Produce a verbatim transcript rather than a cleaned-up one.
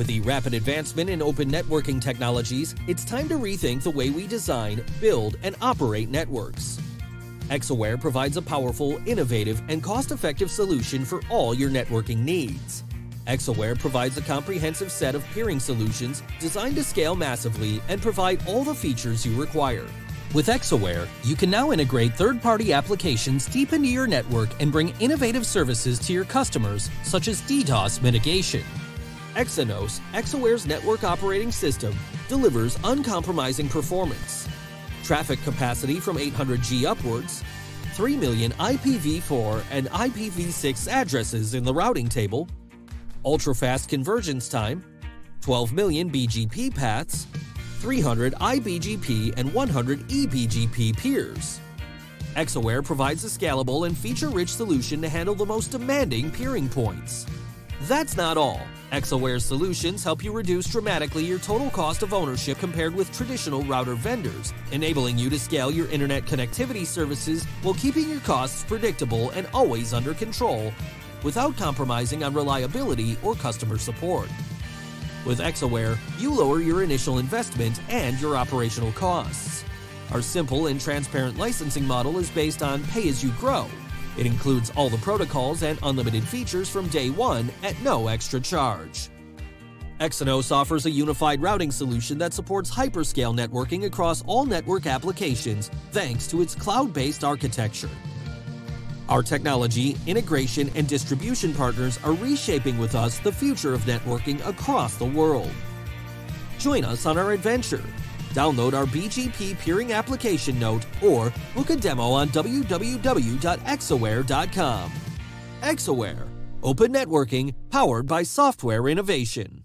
With the rapid advancement in open networking technologies, it's time to rethink the way we design, build, and operate networks. Exaware provides a powerful, innovative, and cost-effective solution for all your networking needs. Exaware provides a comprehensive set of peering solutions designed to scale massively and provide all the features you require. With Exaware, you can now integrate third-party applications deep into your network and bring innovative services to your customers, such as DDoS mitigation. Exynos, Exaware's network operating system, delivers uncompromising performance. Traffic capacity from eight hundred G upwards, three million I P v four and I P v six addresses in the routing table, ultra-fast convergence time, twelve million B G P paths, three hundred I B G P and one hundred E B G P peers. Exaware provides a scalable and feature-rich solution to handle the most demanding peering points. That's not all. Exaware's solutions help you reduce dramatically your total cost of ownership compared with traditional router vendors, enabling you to scale your internet connectivity services while keeping your costs predictable and always under control, without compromising on reliability or customer support. With Exaware, you lower your initial investment and your operational costs. Our simple and transparent licensing model is based on pay-as-you-grow. It includes all the protocols and unlimited features from day one at no extra charge. Exynos offers a unified routing solution that supports hyperscale networking across all network applications thanks to its cloud-based architecture. Our technology, integration, and distribution partners are reshaping with us the future of networking across the world. Join us on our adventure. Download our B G P peering application note or book a demo on w w w dot exaware dot com. Exaware, open networking powered by software innovation.